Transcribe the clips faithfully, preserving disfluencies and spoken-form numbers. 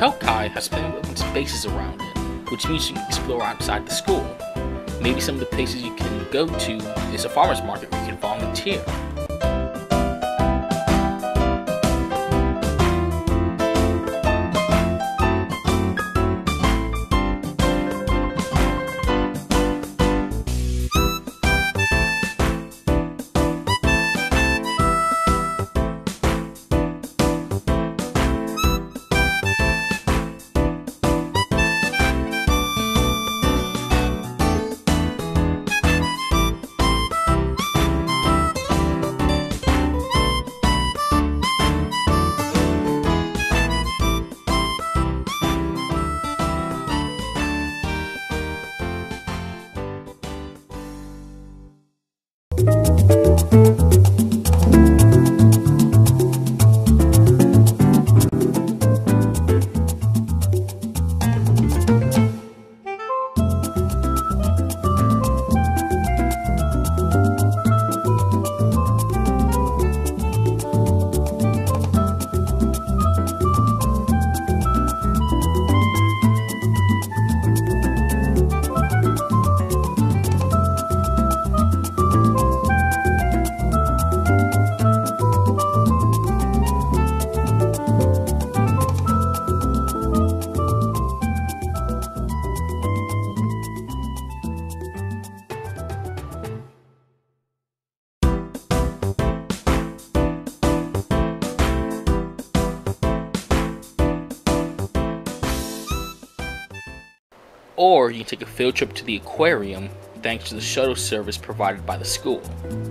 Tokai has plenty of open spaces around it, which means you can explore outside the school. Maybe some of the places you can go to is a farmer's market where you can volunteer. Or you can take a field trip to the aquarium thanks to the shuttle service provided by the school.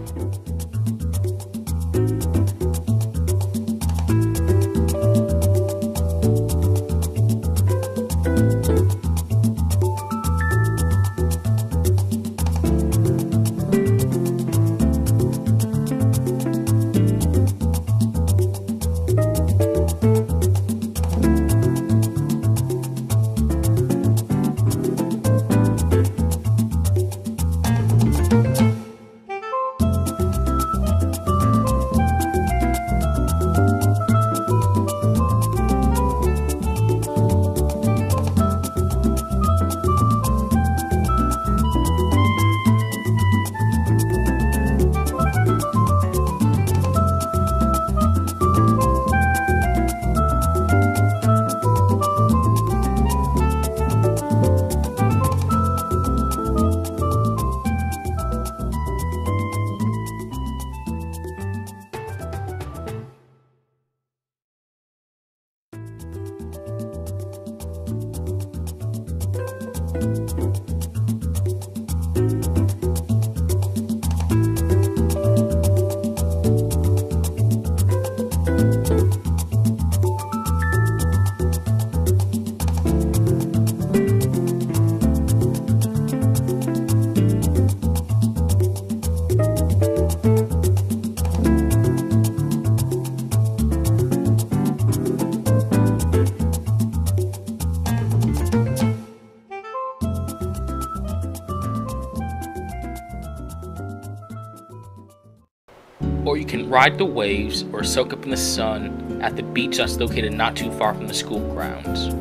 Or you can ride the waves or soak up in the sun at the beach that's located not too far from the school grounds.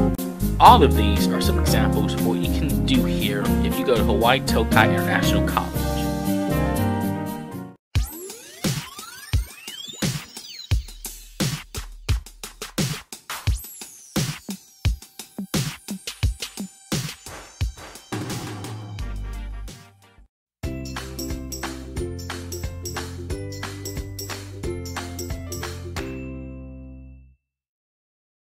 All of these are some examples of what you can do here if you go to Hawaii Tokai International College.